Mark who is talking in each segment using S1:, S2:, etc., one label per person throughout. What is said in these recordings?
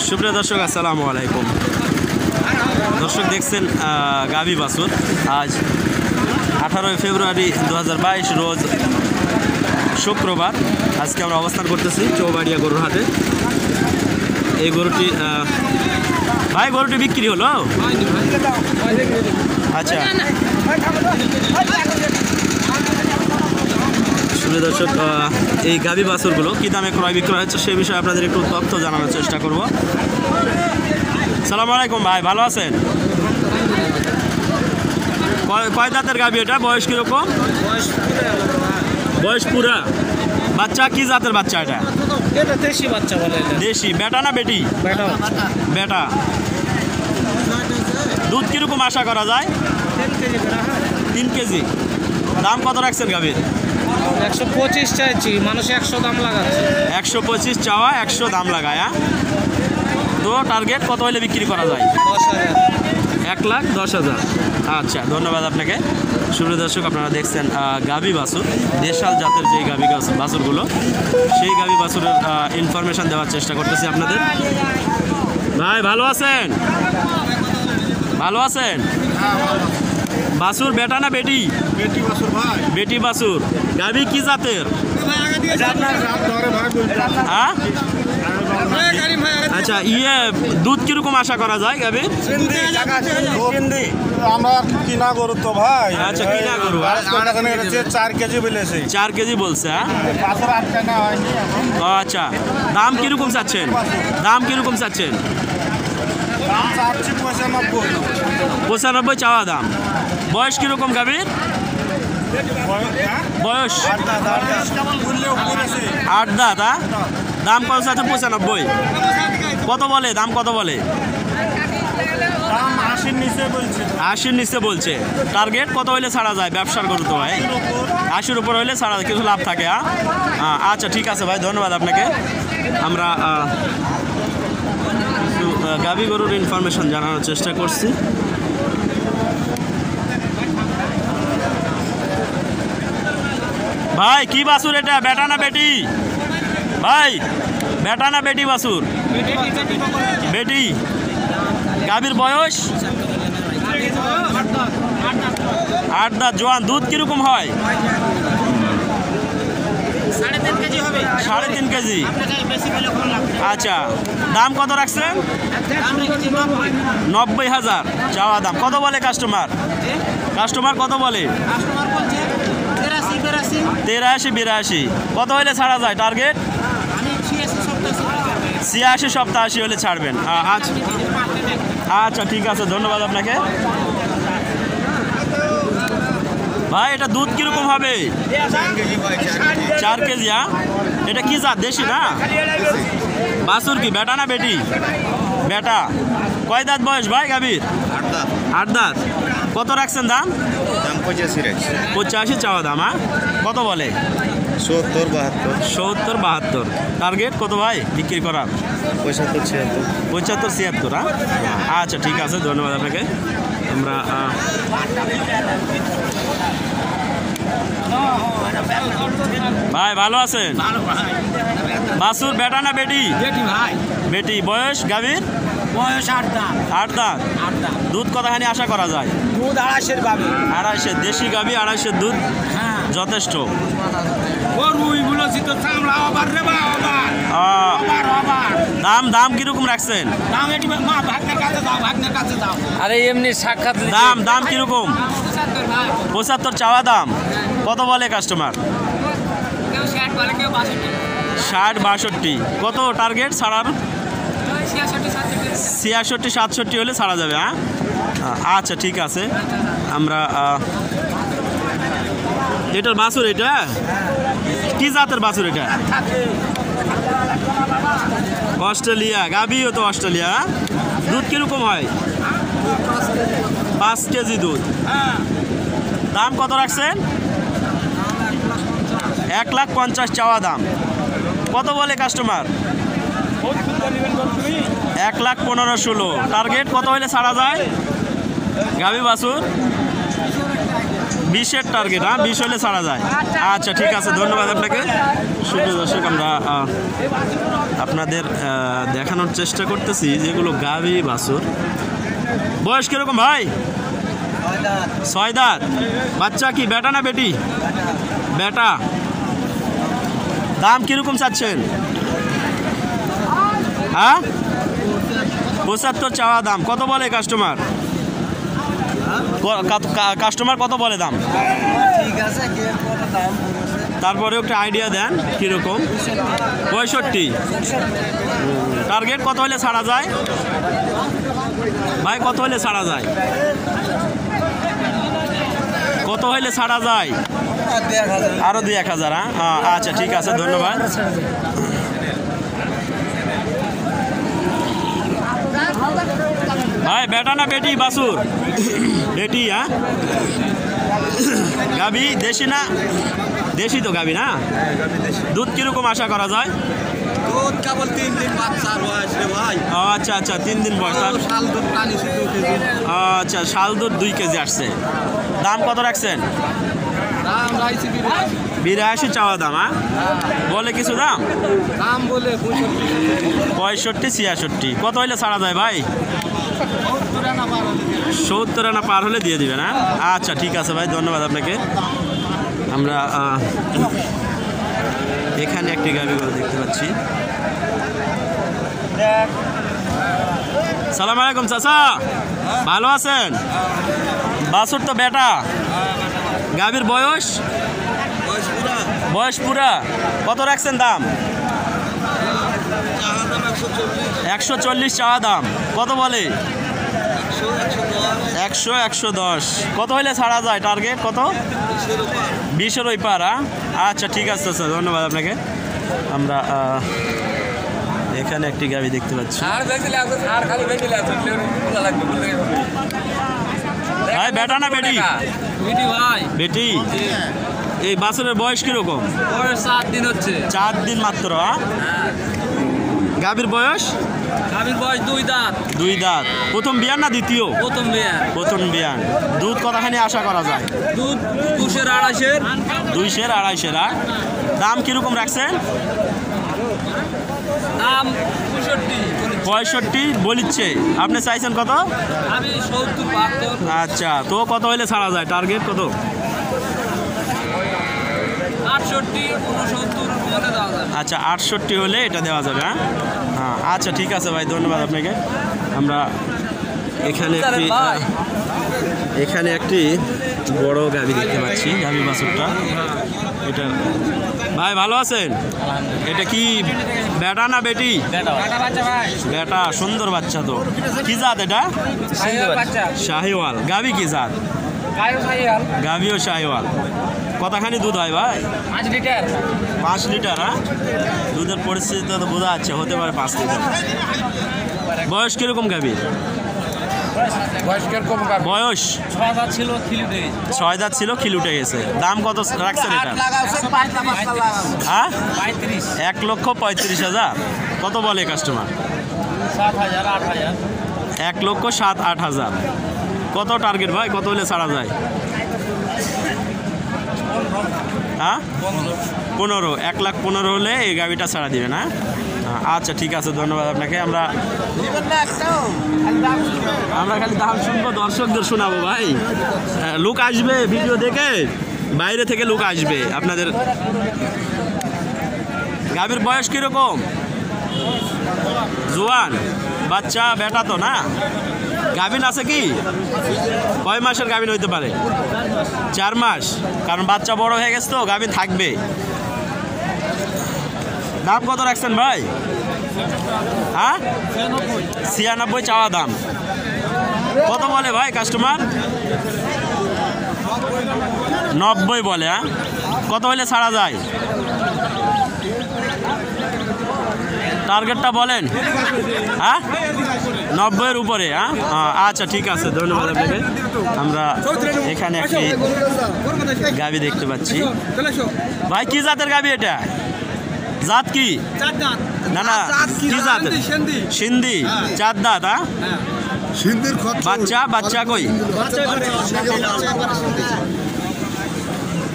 S1: সুপ্রিয় দর্শক আসসালামু আলাইকুম। দর্শক দেখছেন গাভী বাছুর। আজ 18 ফেব্রুয়ারি 2022 রোজ শুক্রবার। আজকে আমরা অবস্থান করতেছি চৌবাড়িয়া গরুর হাটে। এই গরুটি ভাই গরুটি বিক্রি হলো? আচ্ছা সুপ্রিয় দর্শক, এই গাভী বাছুরগুলো কী দামে ক্রয় বিক্রয় হচ্ছে সে বিষয়ে আপনাদের একটু তথ্য জানানোর চেষ্টা করব। সালামু আলাইকুম ভাই, ভালো আছেন? কয় দাঁতের গাভী এটা? বয়স কীরকম? বয়স পুরা। বাচ্চা কি জাতের বাচ্চা এটা?
S2: দেশি বাচ্চা বলে।
S1: দেশি। বেটা না বেটি? বেটা। দুধ কীরকম আশা করা যায়? 3 কেজি। দাম কত রাখছেন গাভীর?
S2: 125 চাইছি, মানুষ 100 দাম লাগাচ্ছে।
S1: 125 চাওয়া, 100 দাম লাগায়। তো টার্গেট কত হলে বিক্রি করা যায়?
S2: 10,000।
S1: 1,10,000। আচ্ছা, ধন্যবাদ আপনাকে। সুপ্রিয় দর্শক, আপনারা দেখছেন গাভী বাছুর, দেশাল জাতের যে গাভী বাছুরগুলো, সেই গাভী বাছুরের ইনফরমেশান দেওয়ার চেষ্টা করতেছি আপনাদের। ভাই ভালো আছেন? ভালো আছেন? বাছুর বেটা না বেটি?
S3: বেটি বাছুর ভাই।
S1: বেটি বাছুর। গাভী কি জাতের? হ্যাঁ আচ্ছা, দুধ কিরকম আশা করা যায় গাভীর?
S3: আমরা কিনা গরু তো ভাই।
S1: আচ্ছা, কিনা গরু।
S3: 4 কেজি বলেছে।
S1: 4 কেজি বলছে।
S3: বাছুর 8 টাকা হয়নি।
S1: আচ্ছা, দাম কিরকম চাচ্ছেন? দাম কিরকম চাচ্ছেন?
S3: দাম চাচ্ছি
S1: 95 চাওয়া দাম। বয়স কিরকম গাভীর? বয়স 8 দাঁত। দাম কত চাচ্ছে? 95। কত বলে? দাম কত বলে? 80-র নিচে বলছে। টার্গেট কত হইলে ছাড়া যায়? ব্যবসার গরু তো ভাই, 80-র উপর হইলে ছাড়া যায়, কিছু লাভ থাকে। আচ্ছা ঠিক আছে ভাই, ধন্যবাদ আপনাকে। আমরা গাভী গরুর ইনফরমেশন জানানোর চেষ্টা করছি। ভাই কি বাছুর এটা? বেটা না বেটি? ভাই বেটা না বেটি বাছুর? বেটি। গাভীর বয়স? 8 দাঁত। জোয়ান। দুধ কিরকম হয়? 3.5 কেজি। আচ্ছা, দাম কত রাখছেন? 90,000 চাওয়া দাম। কত বলে কাস্টমার? কাস্টমার কত বলে? 83-82। কত হলে ছাড়া যায়? টার্গেট 86-87 হলে ছাড়বেন। আচ্ছা আচ্ছা ঠিক আছে, ধন্যবাদ আপনাকে। ভাই এটা দুধ কিরকম হবে? 4 কেজি। এটা কি জাত? দেশি না? বাছুর কি বেটা না বেটি? বেটা। কয় দাঁত বয়স ভাই গাভীর? 8 দাঁত। কত রাখছেন দাম? 85 চাওয়া দাম। কত বলে? 70-72। টার্গেট কত ভাই বিক্রি করার? 75-76। আচ্ছা ঠিক আছে, ধন্যবাদ আপনাকে। আমরা ভাই ভালো আছেন? বাছুর বেটা না বেটি? বেটি। বয়স গাভীর?
S2: বয়স 8 দাঁত।
S1: 8 দাঁত। দুধ কতখানি আশা করা যায়?
S2: দুধ 250 গাভী।
S1: 250। দেশি গাভী 250 দুধ যথেষ্ট। দাম কিরকম রাখছেন?
S2: আরে এমনি সাক্ষাৎ
S1: দাম কিরকম? 75 চাওয়া দাম। কত বলে কাস্টমার? 60-62। কত টার্গেট ছাড়ার? 66-67 হলে ছাড়া যাবে। আচ্ছা ঠিক আছে। আমরা এটার বাছুর, এটা কি জাতের বাছুর এটা? অস্ট্রেলিয়া। গাভীও তো অস্ট্রেলিয়া। দুধ কিরকম হয়? 5 কেজি দুধ। দাম কত রাখছেন? 1,50,000 চাওয়া দাম। কত বলে কাস্টমার? 1,15,16। টার্গেট কত হলে ছাড়া যায়? গাভী বাছুর 20-এর টার্গেট, হ্যাঁ 20 হলে ছাড়া যায়। আচ্ছা ঠিক আছে, ধন্যবাদ আপনাকে। সুপ্রিয় দর্শক, আমরা আপনাদের দেখানোর চেষ্টা করতেছি যেগুলো গাভী বাছুর। বয়স কিরকম ভাই? 6 দাঁত। বাচ্চা কি বেটা না বেটি? বেটা। দাম কিরকম চাচ্ছেন? হ্যাঁ 75 চাওয়া দাম। কত বলে কাস্টমার? কাস্টমার কত বলে দাম? তারপরে একটা আইডিয়া দেন কীরকম? 65। টার্গেট কত হলে ছাড়া যায় ভাই? কত হলে ছাড়া যায়? কত হলে ছাড়া যায়? আরো 2-1000। হ্যাঁ আচ্ছা ঠিক আছে, ধন্যবাদ। ভাই বেটা না বেটি বাছুর? বেটি। হ্যাঁ গাভী দেশি না? দেশি তো গাভী না? দুধ কিরকম আশা করা যায়?
S4: দুধ কেবল 3 দিন বাচ্চার বয়স রে ভাই।
S1: আচ্ছা আচ্ছা 3 দিন বয়স।
S4: শাল দুধ পানি 2 কেজি।
S1: আচ্ছা শাল দুধ 2 কেজি আসছে। দাম কত রাখছেন?
S4: দাম রাইছি
S1: 82 চাওয়া দাম। হ্যাঁ বলে কিছু দাম?
S4: দাম বলে
S1: 65-66। কত হইলে ছাড়া যায় ভাই? 70 আনা পার হলে দিয়ে দিবেন। হ্যাঁ আচ্ছা ঠিক আছে ভাই, ধন্যবাদ আপনাকে। আমরা এখানে একটি গাভী গরু দেখতে পাচ্ছি। সালাম আলাইকুম চাচা, ভালো আছেন? বাছুর তো বেটা। গাভীর বয়স? বয়স পুরা। কত রাখছেন দাম? 140 চাওয়া দাম। কত বলে? 100-110। কত হইলে ছাড়া যায়? টার্গেট কত? 20-এর ওই পার। আচ্ছা ঠিক আছে স্যার, ধন্যবাদ আপনাকে। আমরা এখানে একটি গাভী দেখতে পাচ্ছি। ভাই বেটা না বেটি?
S2: বেটি ভাই।
S1: বেটি। এই বাছুরের বয়স কিরকম?
S2: বয়স 7 দিন হচ্ছে।
S1: 4 দিন মাত্র। গাভীর বয়স?
S2: গাভীর বয়স 2 দাঁত।
S1: 2 দাঁত। প্রথম বিয়ান না দ্বিতীয়?
S2: প্রথম বিয়ান।
S1: প্রথম বিয়ান। দুধ কতখানি আশা করা যায়?
S2: দুধ 200-250।
S1: 200-250। দাম কিরকম রাখছেন?
S2: দাম 65
S1: বলিচ্ছে। আপনি চাইছেন কত?
S2: আমি 70-72।
S1: আচ্ছা, তো কত হইলে ছাড়া যায়? টার্গেট কত?
S2: 68-69 বলে দেওয়া যাবে।
S1: আচ্ছা 68 হলে এটা দেওয়া যাবে। হ্যাঁ আচ্ছা ঠিক আছে ভাই, ধন্যবাদ আপনাকে। আমরা এখানে একটি বড় গাভী দেখতে পাচ্ছি। গাভী বাছুরটা এটা। ভাই ভালো আছেন? এটা কি বেটা না বেটি? বেটা। সুন্দর বাচ্চা তো। কি জাত এটা? শাহিওয়াল। গাভী কি জাত? গাভীও শাহিওয়াল। কতখানি দুধ হয় ভাই?
S2: 5 লিটার।
S1: 5 লিটার। হ্যাঁ দুধের পরিস্থিতি তো বোঝা যাচ্ছে, হতে পারে 5 লিটার। বয়স কিরকম গাভীর? বয়স
S2: 6 দাঁত ছিল, খিলুটে গেছে।
S1: 6 দাঁত ছিল, খিলুটে গেছে। দাম কত রাখছেন এটা? হ্যাঁ
S2: 35।
S1: 1,35,000। কত বলে কাস্টমার?
S2: 7,000-8,000।
S1: 1,07,000-8,000। কত টার্গেট ভাই? কত হলে ছাড়া যায়? হ্যাঁ 15। 1,15,000 হলে এই গাড়িটা ছাড়া দিবেন। হ্যাঁ আচ্ছা ঠিক আছে, ধন্যবাদ আপনাকে। আমরা খালি দাম শুনবো, দর্শকদের শোনাবো ভাই। লোক আসবে ভিডিও দেখে, বাইরে থেকে লোক আসবে আপনাদের। গাভীর বয়স কিরকম? জোয়ান। বাচ্চা বেটা তো না? গাভিন আছে কি? কয় মাসের গাভিন হইতে পারে? 4 মাস। কারণ বাচ্চা বড় হয়ে গেছে তো, গাভিন থাকবে। দাম কত রাখছেন ভাই? হ্যাঁ 96 চাওয়া দাম। কত বলে ভাই কাস্টমার? 90 বলে। হ্যাঁ কত হলে ছাড়া যায়? টার্গেটটা বলেন। হ্যাঁ 90-এর উপরে। হ্যাঁ আচ্ছা ঠিক আছে, ধন্যবাদ আপনাকে। আমরা এখানে একটি গাভী দেখতে পাচ্ছি। ভাই কি জাতের গাভী এটা? জাত কি? না না কি জাত? সিন্ধি। 4 দাঁত। বাচ্চা কই?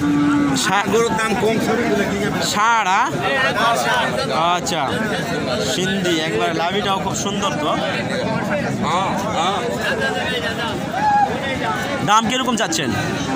S3: গরুর দাম কম
S1: সাড়া আচ্ছা সিন্ধি একবার লাভিটাও খুব সুন্দর তো। দাম কিরকম চাচ্ছেন?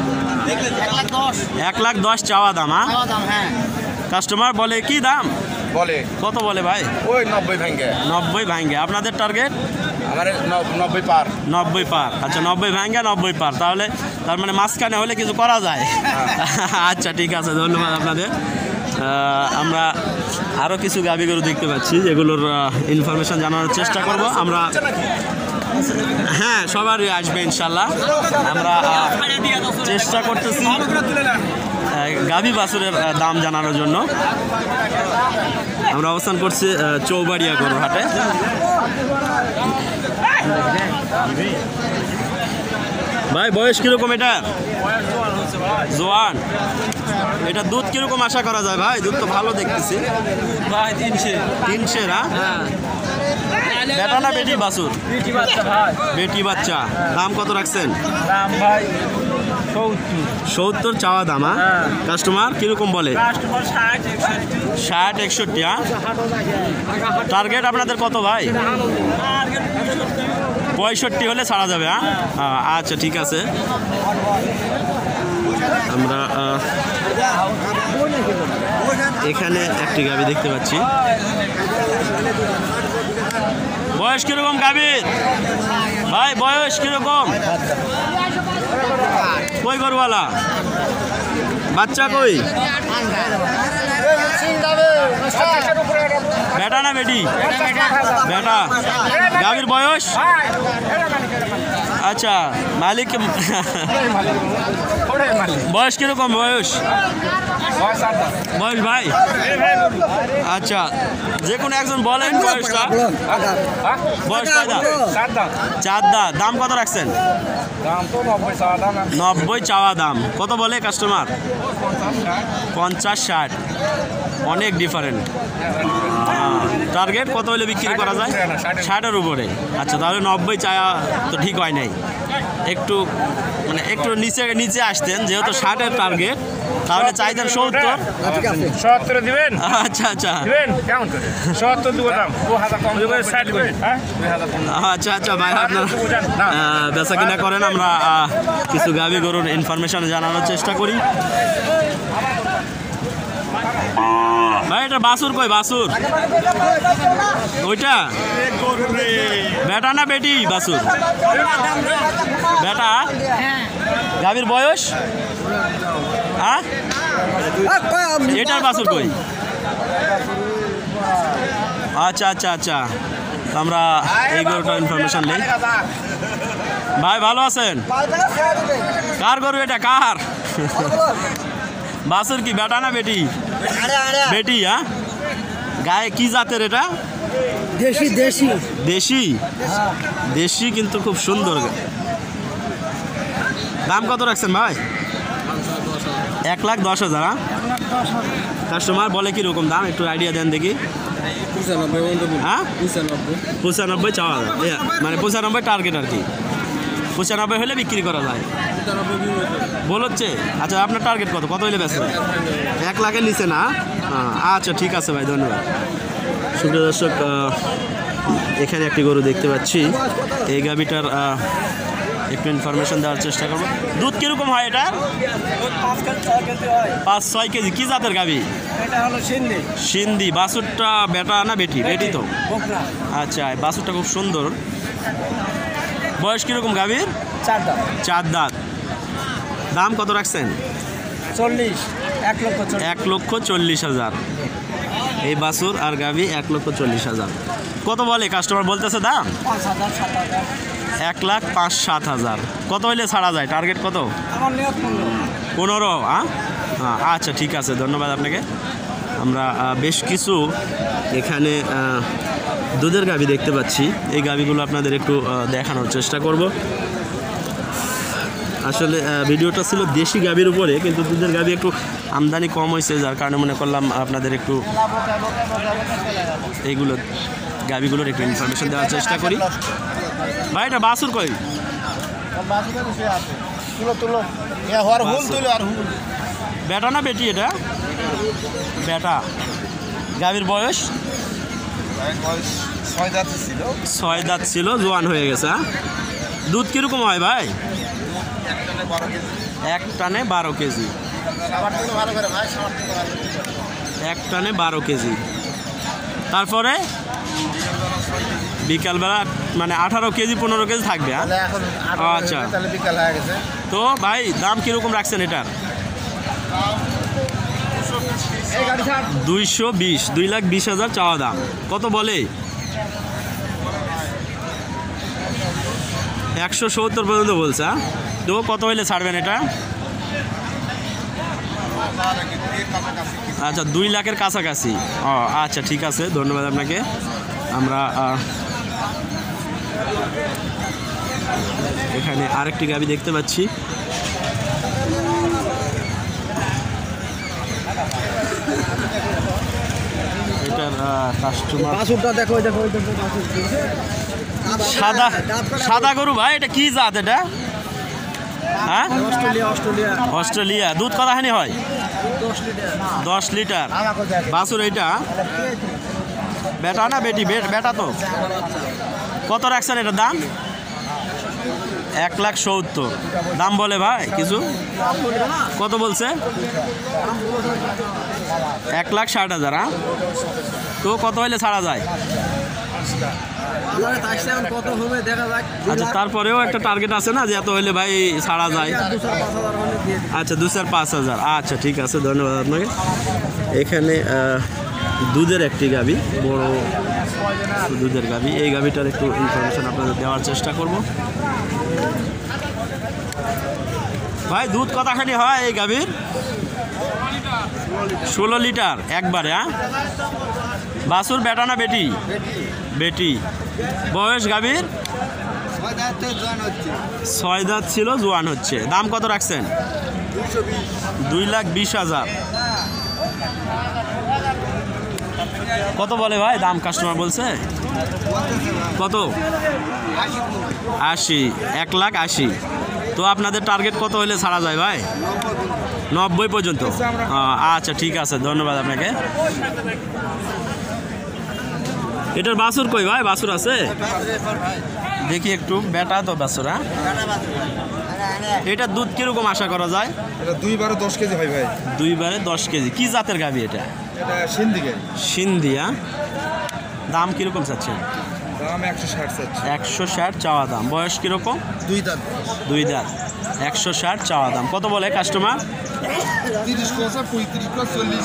S1: 1,10,000 চাওয়া দাম। কাস্টমার বলে কি দাম?
S3: বলে
S1: কত বলে ভাই?
S3: ওই 90 ভাঙ্গে
S1: 90 ভাঙ্গে। আপনাদের টার্গেট?
S3: আমার 90 পার।
S1: 90 পার। আচ্ছা 90 ভাঙ্গে 90 পার, তাহলে তার মানে মাঝখানে হলে কিছু করা যায়। আচ্ছা ঠিক আছে, ধন্যবাদ আপনাদের। আমরা আরও কিছু গাভী গরু দেখতে পাচ্ছি যেগুলোর ইনফরমেশন জানানোর চেষ্টা করব আমরা। হ্যাঁ সবারই আসবে ইনশাল্লাহ। আমরা চেষ্টা করতেছি গাভী বাছুরের দাম জানানোর জন্য। আমরা অবস্থান করছি চৌবাড়িয়া গরুর হাটে। ভাই বয়স কিরকম এটা? জোয়ান। এটা দুধ কিরকম আশা করা যায় ভাই? দুধ তো ভালো দেখতেছি
S2: ভাই
S1: 300 না? বেটা না বেটি বাছুর? বেটি বাচ্চা। দাম কত রাখছেন?
S2: দাম ভাই
S1: 70 চাওয়া দাম। কাস্টমার কিরকম বলে? 60-61। টার্গেট আপনাদের কত ভাই? 65 হলে ছাড়া যাবে। আচ্ছা ঠিক আছে। আমরা এখানে একটি গাভী দেখতে পাচ্ছি। বয়স কিরকম গাভীর ভাই? বয়স কিরকম? কই গরুওয়ালা বাচ্চা কই? বেটা না বেটি? বেটা। গাভীর বয়স? আচ্ছা মালিক বয়স কিরকম? বয়স বয়স ভাই? আচ্ছা যে কোনো একজন বলেন বয়সটা। বয়স কয়টা? 4 দাঁত। দাম কত রাখছেন?
S3: দাম তো 90 চাওয়া দাম।
S1: 90 চাওয়া দাম। কত বলে কাস্টমার? 50-60। অনেক ডিফারেন্ট। টার্গেট কত হলে বিক্রি করা যায়? 60-এর উপরে। আচ্ছা তাহলে 90 চাওয়া তো ঠিক হয় নাই, একটু মানে একটু নিচে নিচে আসতেন, যেহেতু 60-এর টার্গেট তাহলে চাইতেন 70।
S3: 70 দিবেন?
S1: আচ্ছা আচ্ছা
S3: দিবেন কেমন করে? 70 দিব দাম 2000 কম দিব 60 করে। হ্যাঁ 2000 কম।
S1: আচ্ছা আচ্ছা ভাই আপনার বেচা কিনা করেন, আমরা কিছু গাভী গরুর ইনফরমেশন জানানোর চেষ্টা করি। ভাই এটা বাছুর কই? বাছুর ওইটা বেটা না বেটি? বাছুর বেটা। গাভীর বয়স? হ্যাঁ এটার বাছুর কই? আচ্ছা আচ্ছা আচ্ছা, আমরা এই গরুটার ইনফরমেশন নেই। ভাই ভালো আছেন? কার গরু এটা? কার বাছুর? কি বেটা না বেটি? বেটি। হ্যাঁ গায়ে কি জাতের এটা?
S2: দেশি দেশি
S1: দেশি। দেশি কিন্তু খুব সুন্দর। দাম কত রাখছেন ভাই? 1,10,000। কাস্টমার বলে কি রকম দাম একটু আইডিয়া দেন দেখি।
S2: 95
S1: হ্যাঁ 95 চাওয়া মানে 95 টার্গেট আর কি। 95 হলে বিক্রি করা যায় বল হচ্ছে। আচ্ছা আপনার টার্গেট কত? কত হলে বেচবেন? 1 লাখের নিচে না? আচ্ছা ঠিক আছে ভাই, ধন্যবাদ। সুপ্রিয় দর্শক এখানে একটি গরু দেখতে পাচ্ছি। এই গাভীটার একটু ইনফরমেশন দেওয়ার চেষ্টা করবো। দুধ কিরকম হয় এটা? 5-6 কেজি। কি জাতের গাভী? সিন্ধি। বাছুরটা বেটা না বেটি? বেটি তো। আচ্ছা বাছুরটা খুব সুন্দর। বয়স কিরকম গাভীর? 4 দাঁত। দাম কত রাখছেন? 1,40,000। এই বাছুর আর গাভী 1,40,000। কত বলে কাস্টমার? বলতেছে দাম 1,05,000-7,000। কত হইলে ছাড়া যায়? টার্গেট কত? 15। আচ্ছা ঠিক আছে, ধন্যবাদ আপনাকে। আমরা বেশ কিছু এখানে দুধের গাভী দেখতে পাচ্ছি। এই গাভীগুলো আপনাদের একটু দেখানোর চেষ্টা করব। আসলে ভিডিওটা ছিল দেশি গাভীর উপরে, কিন্তু দুধের গাভী একটু আমদানি কম হয়েছে, যার কারণে মনে করলাম আপনাদের একটু এইগুলো গাভীগুলোর একটু ইনফরমেশন দেওয়ার চেষ্টা করি। ভাই এটা বাছুর কই? বেটা না বেটি এটা? বেটা। গাভীর বয়স? 6 দাঁত ছিল, জোয়ান হয়ে গেছে। হ্যাঁ, দুধ কীরকম হয় ভাই? এক টানে 12 কেজি। এক টানে 12 কেজি। তারপরে বিকালবেলা মানে 18 কেজি 15 কেজি থাকবে। হ্যাঁ, আচ্ছা। তো ভাই দাম কীরকম রাখছেন এটার? 220, 2,20,000 চাওয়া দাম। কত বলে? 170 পর্যন্ত বলছে। তো কত হইলে ছাড়বেন এটা? আচ্ছা, 2 লাখের কাছাকাছি। ও আচ্ছা, ঠিক আছে, ধন্যবাদ আপনাকে। আমরা এখানে আরেকটি গাভী দেখতে পাচ্ছি। এটার কাস্টমার সাদা সাদা গরু ভাই, এটা কি জাত এটা? হ্যাঁ, অস্ট্রেলিয়া। দুধ কতখানি হয়? 10 লিটার। বাছুর এইটা বেটা না বেটি? বেটা তো। কত রাখছেন এটার দাম? 1,70,000 দাম বলে ভাই কিছু? কত বলছে? 1,60,000। হ্যাঁ, তো কত হইলে ছাড়া যায়? আচ্ছা, তারপরেও একটা টার্গেট আছে না যে এত হইলে ভাই ছাড়া যায়? আচ্ছা, 2,000-5,000। আচ্ছা, ঠিক আছে, ধন্যবাদ আপনাকে। এখানে দুধের একটি গাভী, বড় দুধের গাভী। এই গাভীটার একটু ইনফরমেশন আপনাদের দেওয়ার চেষ্টা করব। ভাই দুধ কতখানি হয় এই গাভীর? 16 লিটার একবারে। হ্যাঁ, বাছুর বেটা না বেটি? বেটি। বয়স গাভীর? 6 দাঁত ছিল, জোয়ান হচ্ছে। দাম কত রাখছেন? 2,20,000। কত বলে ভাই দাম? কাস্টমার বলছে কত? 80। 1,80,000। তো আপনাদের টার্গেট কত হলে ছাড়া যায় ভাই? 90 পর্যন্ত। আচ্ছা, ঠিক আছে, ধন্যবাদ আপনাকে। এটার বাছুর কই ভাই? বাছুর আছে দেখি একটু। বেটা তো বাছুর। হ্যাঁ, এটার দুধ কিরকম আশা করা যায়?
S5: এটা 2 বারে 10 কেজি হয় ভাই।
S1: 2 বারে 10 কেজি। কি জাতের গাভী এটা?
S5: এটা সিন্ধিকে।
S1: সিন্ধিয়া। দাম কিরকম চাচ্ছেন?
S5: দাম 160 চাচ্ছি।
S1: 160 চাওয়া দাম। বয়স কিরকম?
S5: 2 দাঁত।
S1: 2 দাঁত। 160 চাওয়া দাম। কত বলে কাস্টমার?
S5: 30 কোসা 35 কোসা 40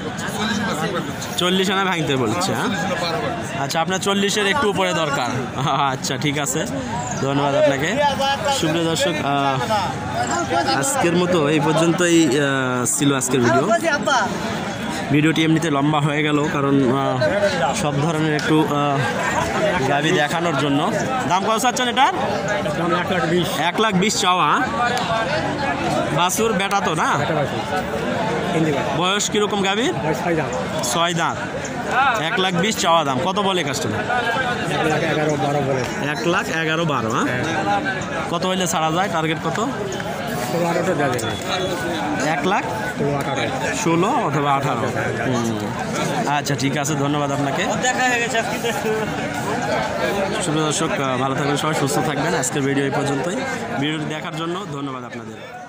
S1: 40 আনা ভাঙতে বলছে। হ্যাঁ, আচ্ছা, আপনার 40-এর একটু উপরে দরকার। আচ্ছা, ঠিক আছে, ধন্যবাদ আপনাকে। সুপ্রিয় দর্শক, আজকের মতো এই পর্যন্তই ছিল আজকের ভিডিওটি। এমনিতে লম্বা হয়ে গেল কারণ সব ধরনের একটু গাভী দেখানোর জন্য। দাম কত চাচ্ছেন এটার? 1,20,000 চাওয়া। বাছুর বেটা তো না? বয়স কিরকম গাভীর? 6 দাঁত। 1,20,000 চাওয়া দাম। কত বলে কাস্টমার? 1,11,12। হ্যাঁ, কত হইলে ছাড়া যায়? টার্গেট কত? 1,16,000 অথবা 18। আচ্ছা, ঠিক আছে, ধন্যবাদ আপনাকে। সুপ্রিয় দর্শক, ভালো থাকবেন সবাই, সুস্থ থাকবেন। আজকের ভিডিও এই পর্যন্তই। ভিডিওটি দেখার জন্য ধন্যবাদ আপনাদের।